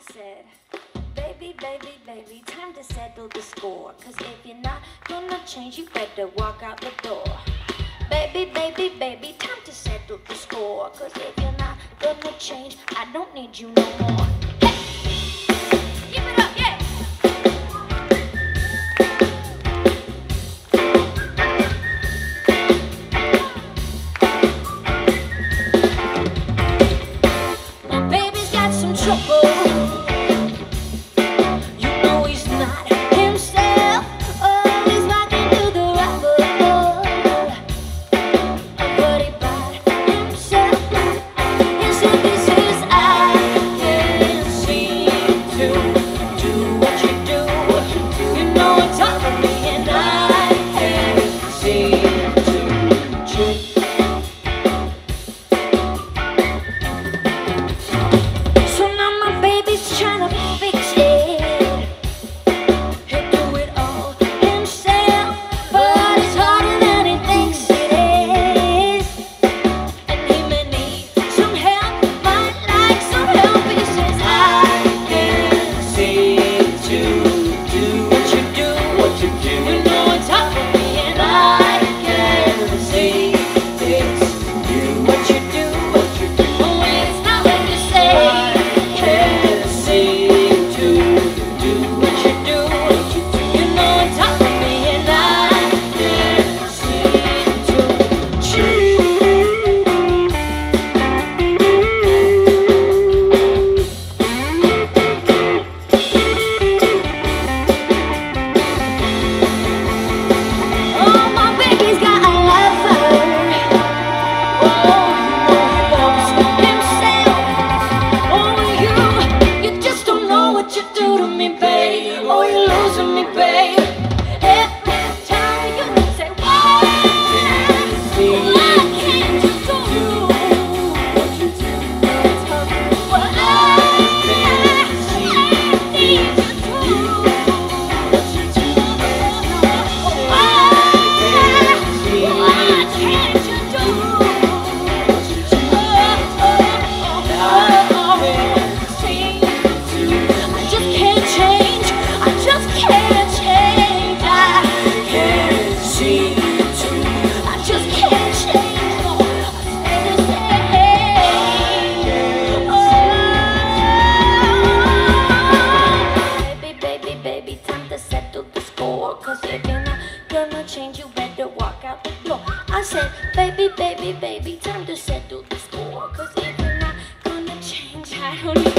said, baby, baby, baby, time to settle the score. Cause if you're not gonna change, you better walk out the door. Baby, baby, baby, time to settle the score. Cause if you're not gonna change, I don't need you no more. Hey! Give it up, yeah! My baby's got some trouble. Cause if you're not gonna change, you better walk out the door. I said, baby, baby, baby, time to settle the score. Cause if you're not gonna change, I don't need